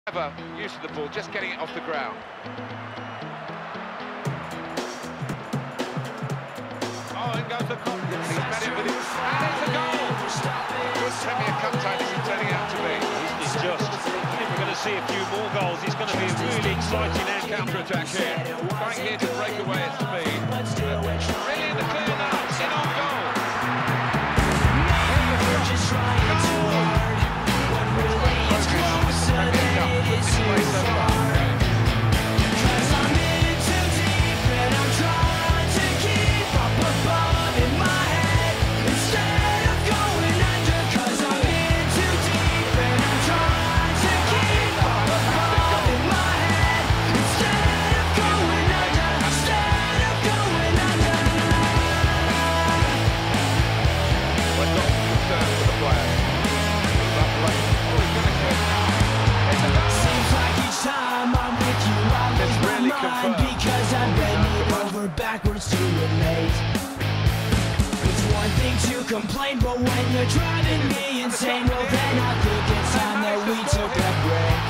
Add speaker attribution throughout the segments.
Speaker 1: Ever use of the ball, just getting it off the ground. Oh, in goes the cross. He's met it with it, and it's a goal. Good Premier Cup tie this is turning out to be.
Speaker 2: It's just. I think we're going to see a few more goals. It's going to be a really exciting
Speaker 1: counter-attack here. Trying here to break away at speed. Really in the clear now. In on goal.
Speaker 3: Just trying too hard. When really it's closer than it is too far. 'Cause I'm in too deep and I'm trying to keep up above in my head instead of going under. 'Cause I'm in too deep and I'm trying to keep up above in my head instead of going under. Instead of going under.
Speaker 1: We're not concerned for the player.
Speaker 3: Seems like each time I'm with you I lose my mind because I bend it over backwards to relate. It's one thing to complain, but when you're driving me insane, well then I think it's time that we took a break.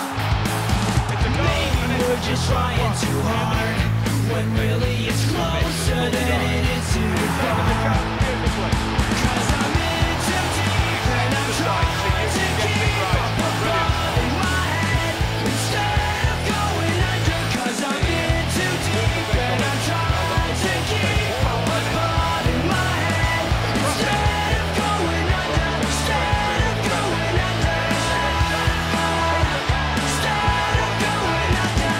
Speaker 3: Maybe we're just trying too hard when really it's closer than it is too far. 'Cause I'm in too deep and I'm trying to keep up above in my head instead of going under. 'Cause I'm in too deep and I'm trying to keep up above in my head instead of going under. Instead of going under. Instead of going under.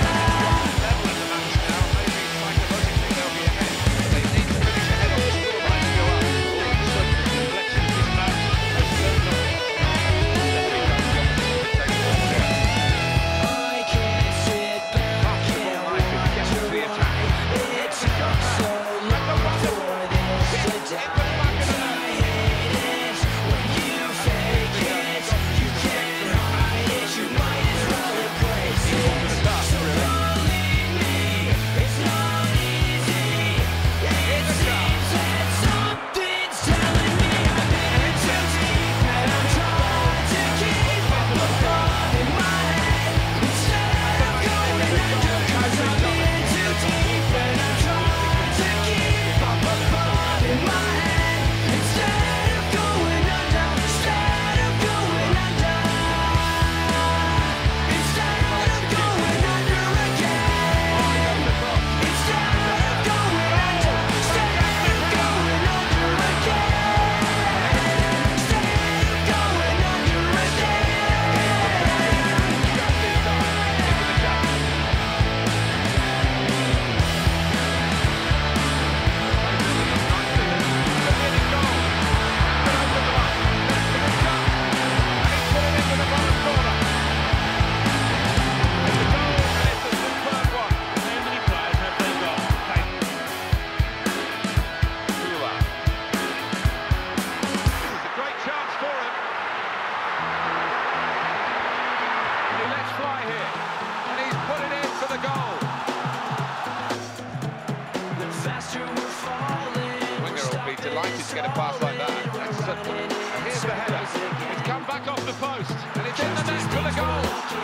Speaker 1: Delighted to get a pass like that. Excellent. And here's the header. It's come back off the post, and it's in the net for the goal.